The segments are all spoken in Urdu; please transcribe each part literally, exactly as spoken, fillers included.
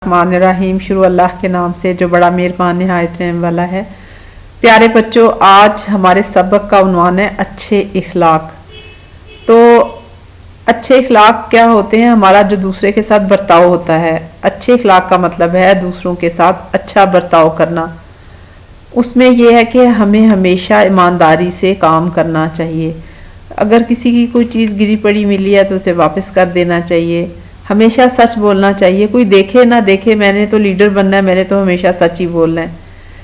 الرحمن الرحیم، شروع اللہ کے نام سے جو بڑا مہربان نہایت رحم والا ہے۔ پیارے بچوں، آج ہمارے سبق کا عنوان ہے اچھے اخلاق۔ تو اچھے اخلاق کیا ہوتے ہیں؟ ہمارا جو دوسرے کے ساتھ برتاؤ ہوتا ہے۔ اچھے اخلاق کا مطلب ہے دوسروں کے ساتھ اچھا برتاؤ کرنا۔ اس میں یہ ہے کہ ہمیں ہمیشہ ایمانداری سے کام کرنا چاہیے۔ اگر کسی کی کوئی چیز گری پڑی ملی ہے تو اسے واپس کر دینا چاہیے۔ ہمیشہ سچ بولنا چاہیے، کوئی دیکھے نہ دیکھے، میں نے تو لیڈر بننا ہے، میں نے تو ہمیشہ سچ ہی بولنا ہے۔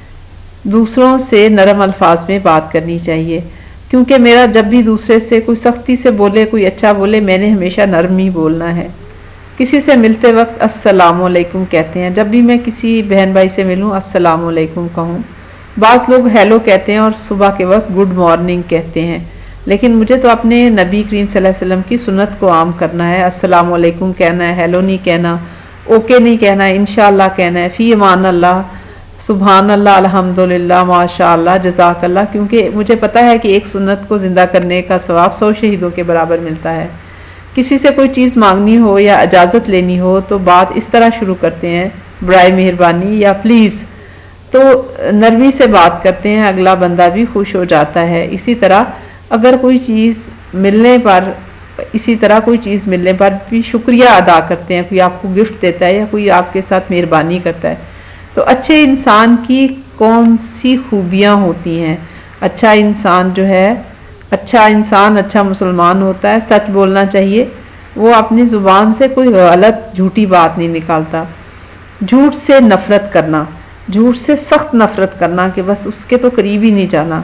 دوسروں سے نرم الفاظ میں بات کرنی چاہیے، کیونکہ میرا جب بھی دوسرے سے کوئی سختی سے بولے، کوئی اچھا بولے، میں نے ہمیشہ نرم ہی بولنا ہے۔ کسی سے ملتے وقت السلام علیکم کہتے ہیں، جب بھی میں کسی بہن بھائی سے ملوں السلام علیکم کہوں۔ بعض لوگ ہیلو کہتے ہیں اور صبح کے وقت گڈ مارننگ کہتے ہیں، لیکن مجھے تو اپنے نبی کریم صلی اللہ علیہ وسلم کی سنت کو عام کرنا ہے۔ السلام علیکم کہنا ہے، ہیلو نہیں کہنا، اوکے نہیں کہنا ہے، انشاءاللہ کہنا ہے، فی امان اللہ، سبحان اللہ، الحمدللہ، ماشاء اللہ، جزاک اللہ، کیونکہ مجھے پتا ہے کہ ایک سنت کو زندہ کرنے کا ثواب سو شہیدوں کے برابر ملتا ہے۔ کسی سے کوئی چیز مانگنی ہو یا اجازت لینی ہو تو بات اس طرح شروع کرتے ہیں، برائے مہربانی یا پلیز، تو نرمی سے بات کرتے ہیں، اگلا بندہ بھی خوش ہو جاتا ہے۔ اسی طرح اگر کوئی چیز ملنے پر اسی طرح کوئی چیز ملنے پر بھی شکریہ ادا کرتے ہیں، کوئی آپ کو گفٹ دیتا ہے یا کوئی آپ کے ساتھ مہربانی کرتا ہے۔ تو اچھے انسان کی کون سی خوبیاں ہوتی ہیں؟ اچھا انسان جو ہے اچھا انسان اچھا مسلمان ہوتا ہے، سچ بولنا چاہیے، وہ اپنی زبان سے کوئی غلط جھوٹی بات نہیں نکالتا۔ جھوٹ سے نفرت کرنا، جھوٹ سے سخت نفرت کرنا کہ بس اس کے تو قریب ہی نہیں جانا۔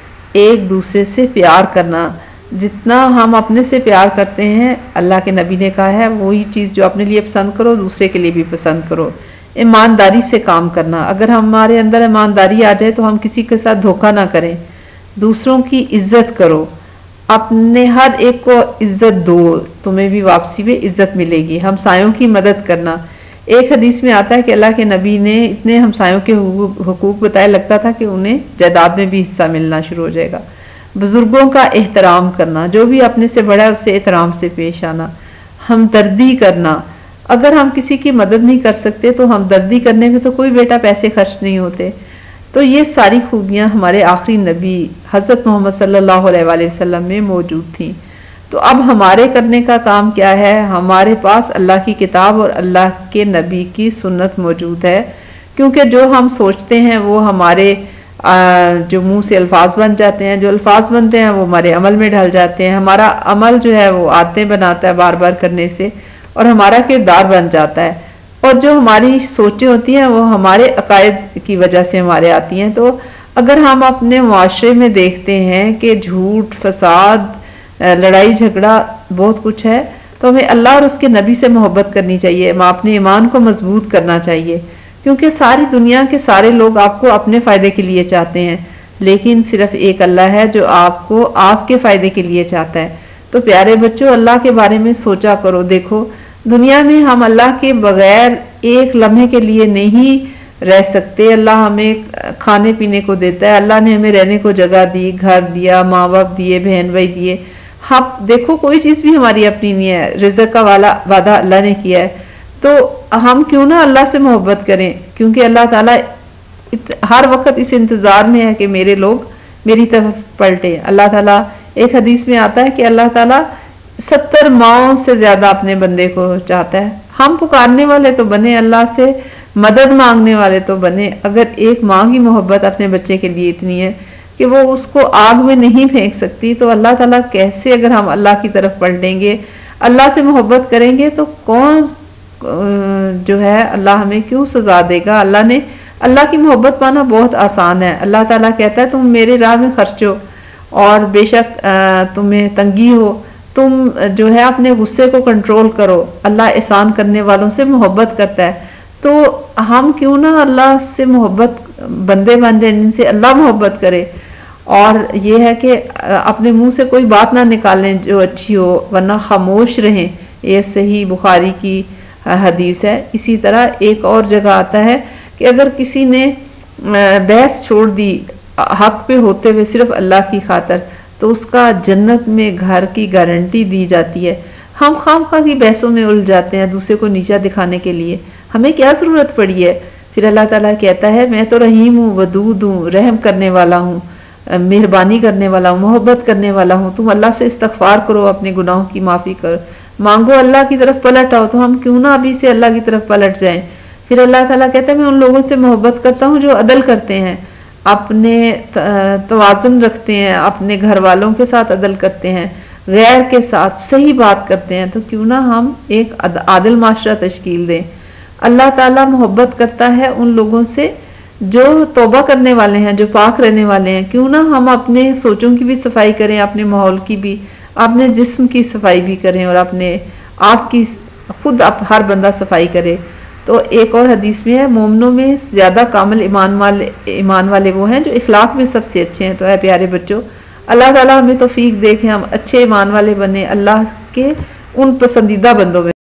ایک دوسرے سے پیار کرنا، جتنا ہم اپنے سے پیار کرتے ہیں، اللہ کے نبی نے کہا ہے وہی چیز جو اپنے لیے پسند کرو دوسرے کے لیے بھی پسند کرو۔ ایمانداری سے کام کرنا، اگر ہمارے اندر ایمانداری آ جائے تو ہم کسی کے ساتھ دھوکہ نہ کریں۔ دوسروں کی عزت کرو، اپنے ہر ایک کو عزت دو، تمہیں بھی واپسی میں عزت ملے گی۔ ہمسایوں کی مدد کرنا، ایک حدیث میں آتا ہے کہ اللہ کے نبی نے اتنے ہمسایوں کے حقوق بتائے، لگتا تھا کہ انہیں جائیداد میں بھی حصہ ملنا شروع ہو جائے گا۔ بزرگوں کا احترام کرنا، جو بھی اپنے سے بڑا ہے اسے احترام سے پیش آنا۔ ہمدردی کرنا، اگر ہم کسی کی مدد نہیں کر سکتے تو ہمدردی کرنے میں تو کوئی بیٹا پیسے خرچ نہیں ہوتے۔ تو یہ ساری خوبیاں ہمارے آخری نبی حضرت محمد صلی اللہ علیہ وآلہ وسلم میں موجود تھیں۔ تو اب ہمارے کرنے کا کام کیا ہے؟ ہمارے پاس اللہ کی کتاب اور اللہ کے نبی کی سنت موجود ہے، کیونکہ جو ہم سوچتے ہیں وہ ہمارے جو منہ سے الفاظ بن جاتے ہیں، جو الفاظ بنتے ہیں وہ ہمارے عمل میں ڈھل جاتے ہیں۔ ہمارا عمل جو ہے وہ عادتیں بناتا ہے بار بار کرنے سے، اور ہمارا کردار بن جاتا ہے، اور جو ہماری سوچیں ہوتی ہیں وہ ہمارے عقائد کی وجہ سے ہمارے آتی ہیں۔ تو اگر ہم اپنے معاشرے میں دیکھتے ہیں کہ جھوٹ، فساد، لڑائی جھگڑا بہت کچھ ہے، تو ہمیں اللہ اور اس کے نبی سے محبت کرنی چاہیے، ہم اپنے ایمان کو مضبوط کرنا چاہیے، کیونکہ ساری دنیا کے سارے لوگ آپ کو اپنے فائدے کے لیے چاہتے ہیں، لیکن صرف ایک اللہ ہے جو آپ کو آپ کے فائدے کے لیے چاہتا ہے۔ تو پیارے بچوں، اللہ کے بارے میں سوچا کرو۔ دیکھو دنیا میں ہم اللہ کے بغیر ایک لمحے کے لیے نہیں رہ سکتے۔ اللہ ہمیں کھانے پینے کو دیتا ہے، اللہ نے ہمیں رہنے کو جگہ دی، گھر دیا، ماں باپ دیے، بہن بھائی دیے۔ ہم دیکھو کوئی چیز بھی ہماری اپنی نہیں ہے، رزق کا والا وعدہ اللہ نے کیا ہے، تو ہم کیوں نہ اللہ سے محبت کریں، کیونکہ اللہ تعالیٰ ہر وقت اس انتظار میں ہے کہ میرے لوگ میری طرف پلٹے۔ اللہ تعالیٰ ایک حدیث میں آتا ہے کہ اللہ تعالیٰ ستر ماؤں سے زیادہ اپنے بندے کو چاہتا ہے۔ ہم پکارنے والے تو بنے، اللہ سے مدد مانگنے والے تو بنے۔ اگر ایک ماں کی محبت اپنے بچے کے لیے اتنی ہے کہ وہ اس کو آگ میں نہیں پھینک سکتی، تو اللہ تعالیٰ کیسے اگر ہم اللہ کی طرف پلٹیں گے، اللہ سے محبت کریں گے، تو کون جو ہے اللہ ہمیں کیوں سزا دے گا؟ اللہ نے اللہ کی محبت پانا بہت آسان ہے۔ اللہ تعالیٰ کہتا ہے تم میرے راہ میں خرچو، اور بے شک تمہیں تنگی ہو، تم جو ہے اپنے غصے کو کنٹرول کرو۔ اللہ احسان کرنے والوں سے محبت کرتا ہے، تو ہم کیوں نہ اللہ سے محبت بندے بن جائیں جن سے اللہ محبت کرے۔ اور یہ ہے کہ اپنے منہ سے کوئی بات نہ نکالیں جو اچھی ہو، ورنہ خاموش رہیں، یہ صحیح بخاری کی حدیث ہے۔ اسی طرح ایک اور جگہ آتا ہے کہ اگر کسی نے بحث چھوڑ دی حق پہ ہوتے ہوئے صرف اللہ کی خاطر، تو اس کا جنت میں گھر کی گارنٹی دی جاتی ہے۔ ہم خام خواہ کی بحثوں میں الجھ جاتے ہیں دوسرے کو نیچا دکھانے کے لیے۔ ہمیں کیا ضرورت پڑی ہے؟ پھر اللہ تعالیٰ کہتا ہے میں تو رحیم ہوں، ودود ہوں، رحم کرنے والا ہوں، مہربانی کرنے والا ہوں، محبت کرنے والا ہوں، تم اللہ سے استغفار کرو، اپنے گناہوں کی معافی کرو، مانگو، اللہ کی طرف پلٹ آؤ۔ تو ہم کیوں نہ ابھی سے اللہ کی طرف پلٹ جائیں۔ پھر اللہ تعالیٰ کہتا ہے میں ان لوگوں سے محبت کرتا ہوں جو عدل کرتے ہیں، اپنے توازن رکھتے ہیں، اپنے گھر والوں کے ساتھ عدل کرتے ہیں، غیر کے ساتھ صحیح بات کرتے ہیں۔ تو کیوں نہ ہم ایک عادل معاشرہ تشکیل دیں۔ اللہ تعالیٰ محبت کرتا ہے ان لوگوں سے جو توبہ کرنے والے ہیں، جو پاک رہنے والے ہیں۔ کیوں نہ ہم اپنے سوچوں کی بھی صفائی کریں، اپنے ماحول کی بھی، اپنے جسم کی صفائی بھی کریں، اور اپنے آپ کی خود ہر بندہ صفائی کرے۔ تو ایک اور حدیث میں ہے مومنوں میں زیادہ کامل ایمان والے ایمان والے وہ ہیں جو اخلاق میں سب سے اچھے ہیں۔ تو اے پیارے بچوں، اللہ تعالیٰ ہمیں توفیق دے کہ ہم اچھے ایمان والے بنے، اللہ کے ان پسندیدہ بندوں میں۔